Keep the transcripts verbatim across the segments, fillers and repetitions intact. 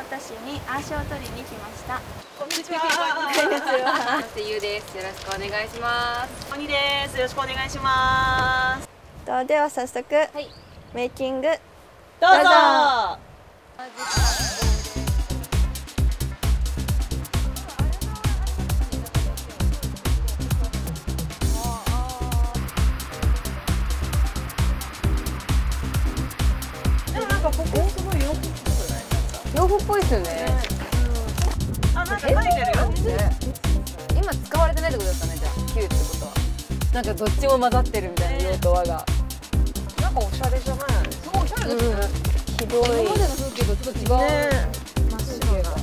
市にアーショを取りに来ました。 こんにちは。こんにちは。ゆうです。よろしくお願いします。 おにです。よろしくお願いします。 とでは早速、はい、メイキングどうぞ。ここすごい洋服っぽくない？ 洋服っぽいですよね。 あ、なんか書いてるよ。 今使われてないってことですかね、じゃあ旧ってことは。なんかどっちも混ざってるみたいな洋と和が。 なんかおしゃれじゃない？ すごいおしゃれですね。 ひどい。 今までの風景とちょっと違う。 真っ白な。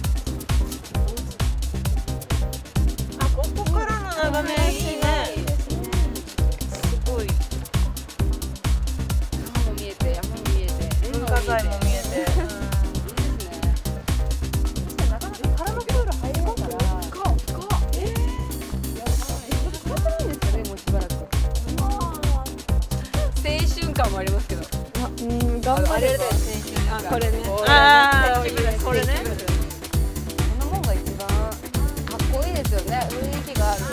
あ、ここからの眺めいいね。すごい。 山も見えて、山も見えて、 文化財も見えて。 もありますけど、 うん、頑張れる。 あ、これね。 ああ、これね。 この門が一番かっこいいですよね。雰囲気がある。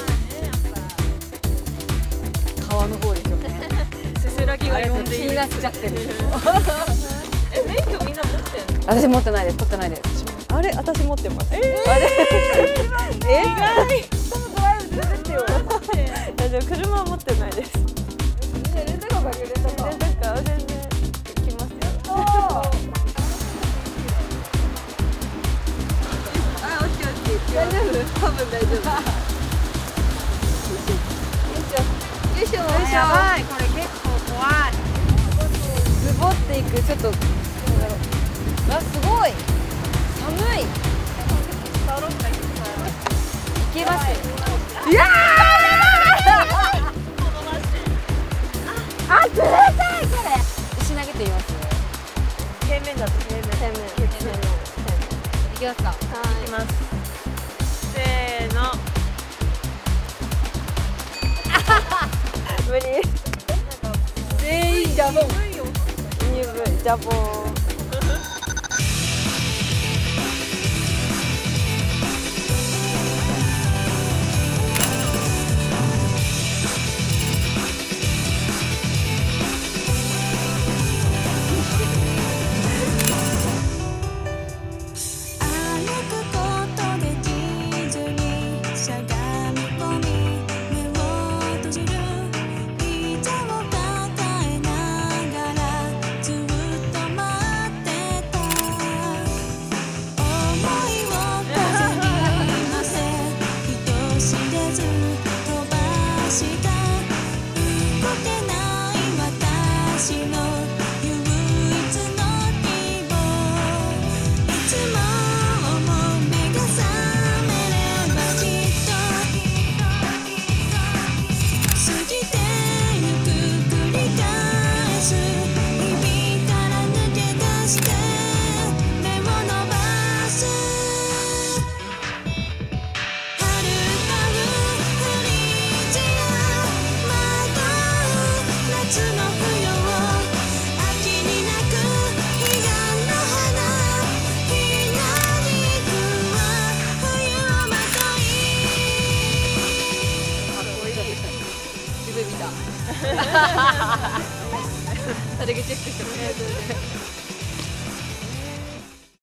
川の方でしょうね。 せせらぎが呼んでいる。 気になっちゃってる。 え、免許みんな持ってんの？ 私持ってないです。取ってないです。 あれ、私持ってます。 えー、あれ。え、意外。 そのドライブ連れてってよ。いや、でも車は持ってないです。 レンタカーかけるとか。 レンタカー全然来ますよ。 あ、オッケーオッケー。大丈夫？多分大丈夫。よいしょ。よいしょ。よいしょ。 やばい、これ結構怖い。 ズボっていく、ちょっと。あ、すごい。寒い。いけます。いやあ、冷たいこれ。石投げてみます。 平面だと平面。 平面。平面。 いきますか。 はい。いきます。せーの。 無理。 全員ジャボン。 入部ジャボン。 それだけチェックしてもらえる。